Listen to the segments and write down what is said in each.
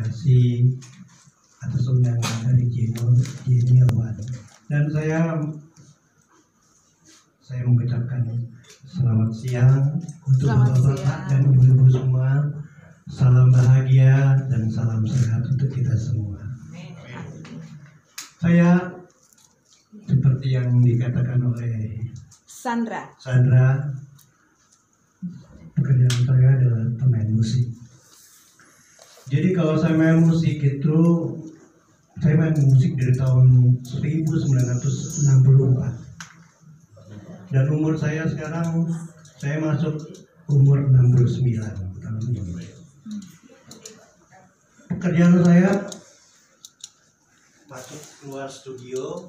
kasih atas undangan dari Jeniawan. Dan saya mengucapkan selamat siang untuk bapak-bapak dan ibu-ibu semua. Salam bahagia dan salam sehat untuk kita semua. Saya seperti yang dikatakan oleh Sandra, pekerjaan saya adalah pemain musik. Jadi kalau saya main musik itu, saya main musik dari tahun 1964. Dan umur saya sekarang, saya masuk umur 69 tahun ini. Pekerjaan saya masuk keluar studio,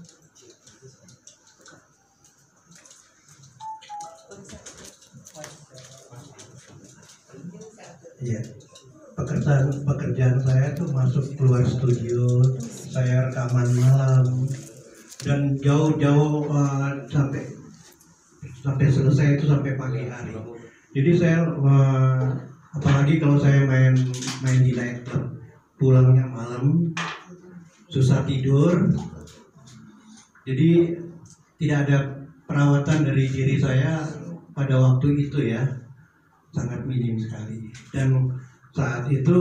iya. Pekerjaan saya tuh masuk keluar studio, saya rekaman malam dan jauh-jauh sampai selesai itu sampai pagi hari. Jadi saya apalagi kalau saya main di night club, pulangnya malam, susah tidur. Jadi tidak ada perawatan dari diri saya pada waktu itu ya, sangat minim sekali. Dan saat itu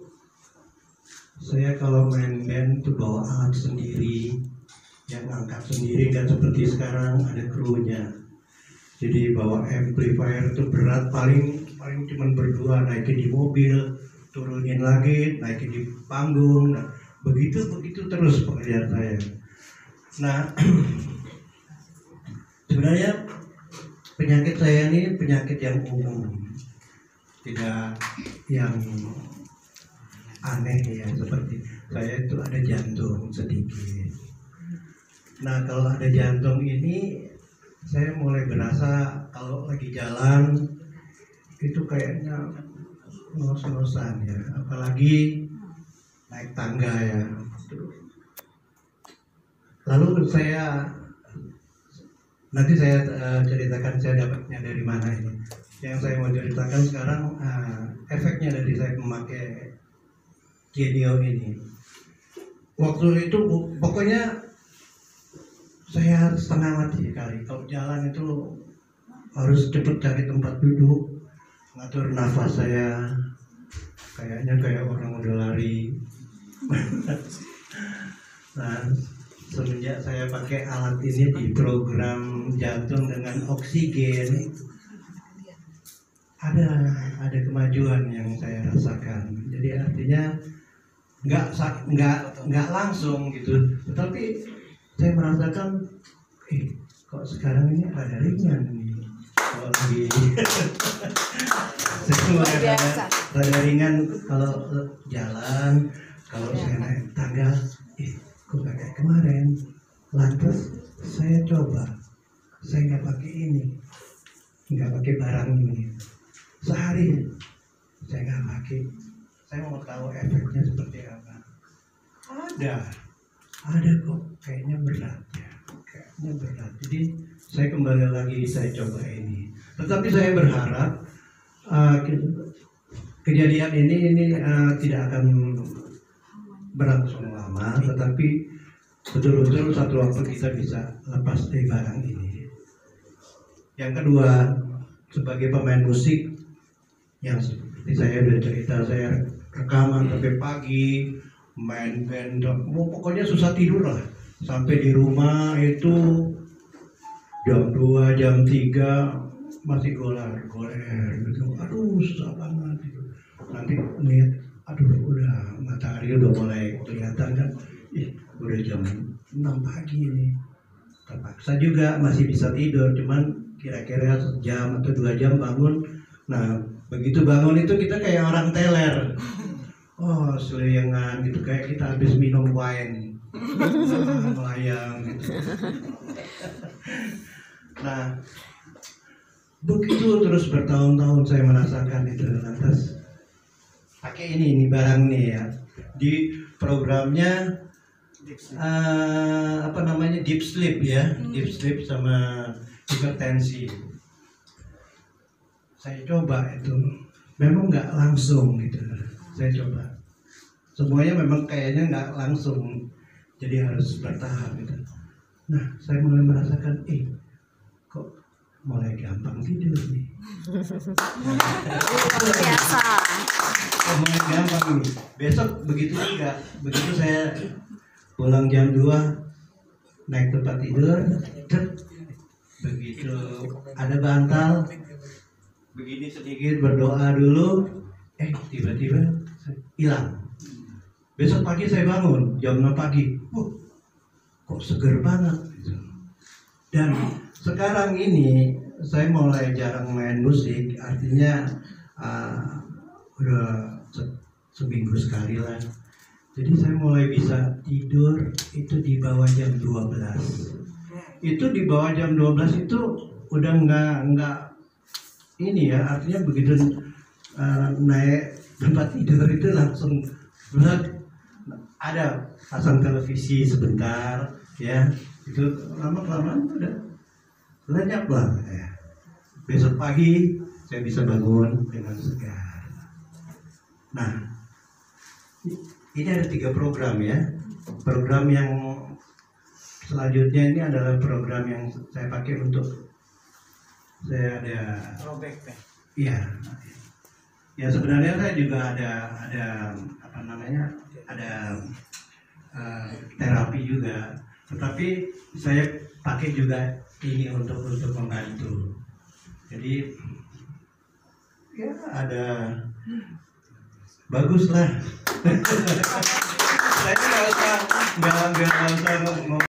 saya kalau main band itu bawa alat sendiri, yang angkat sendiri, dan seperti sekarang ada krunya. Jadi bawa amplifier itu berat, paling cuma berdua, naikin di mobil, turunin lagi, naikin di panggung. Nah, begitu terus pekerjaan saya. Nah, sebenarnya penyakit saya ini penyakit yang umum, tidak yang aneh ya, seperti saya itu ada jantung sedikit. Nah, kalau ada jantung ini saya mulai berasa kalau lagi jalan itu kayaknya ngos-ngosan ya, apalagi naik tangga ya. Lalu nanti saya ceritakan saya dapatnya dari mana ini. Yang saya mau ceritakan sekarang efeknya dari saya memakai Genio ini. Waktu itu pokoknya saya setengah mati kali. Kalau jalan itu harus cepat cari tempat duduk, ngatur nafas saya. Kayaknya kayak orang udah lari. Nah, semenjak saya pakai alat ini di program jantung dengan oksigen, ada kemajuan yang saya rasakan. Jadi artinya nggak langsung gitu, tetapi saya merasakan, kok sekarang ini ada ringan nih. Kalau lagi saya ringan kalau jalan, kalau saya naik tangga, kok kayak kemarin. Lantas saya coba, saya nggak pakai ini, nggak pakai barang ini. Sehari saya nggak pakai, saya mau tahu efeknya seperti apa. Ada kok, kayaknya berat ya, kayaknya berat. Jadi saya kembali lagi, saya coba ini. Tetapi saya berharap kejadian ini tidak akan berlangsung lama, tetapi betul-betul satu waktu kita bisa lepas dari barang ini. Yang kedua, sebagai pemain musik, yang seperti saya udah cerita, saya rekaman sampai pagi, main band, pokoknya susah tidur lah. Sampai di rumah itu jam 2, jam 3 masih goler gitu. Aduh, susah banget gitu. Nanti lihat, aduh udah matahari udah mulai kelihatan kan. Udah jam 6 pagi ini. Terpaksa juga masih bisa tidur, cuman kira-kira sejam atau 2 jam bangun. Nah, begitu bangun itu kita kayak orang teler. Oh, seliangan gitu, kayak kita habis minum wine. Melayang gitu. Nah, begitu terus bertahun-tahun saya merasakan itu. Lantas pakai ini barang nih ya. Di programnya deep sleep ya, deep sleep sama hipertensi. Saya coba itu, memang nggak langsung gitu. Saya coba semuanya memang kayaknya nggak langsung, jadi harus bertahap gitu. Nah, saya mulai merasakan, kok mulai gampang tidur nih. Biasa. Oh, mulai gampang nih. Besok begitu juga. Begitu saya pulang jam 2 naik tempat tidur, begitu ada bantal, begini sedikit berdoa dulu, tiba-tiba hilang. Besok pagi saya bangun jam 6 pagi, kok seger banget. Dan sekarang ini saya mulai jarang main musik, artinya udah seminggu sekali lah. Jadi saya mulai bisa tidur itu di bawah jam 12. Itu di bawah jam 12 itu udah nggak ini ya, artinya begitu naik tempat tidur itu langsung ada pasang televisi sebentar ya, itu lama-kelamaan udah lenyap lah ya. Besok pagi saya bisa bangun dengan segar. Nah, ini ada 3 program ya. Program yang selanjutnya ini adalah program yang saya pakai untuk saya ada iya. Ya sebenarnya saya juga ada apa namanya, ada terapi juga, tetapi saya pakai juga ini untuk membantu. Jadi ya ada bagus lah. Saya nggak usah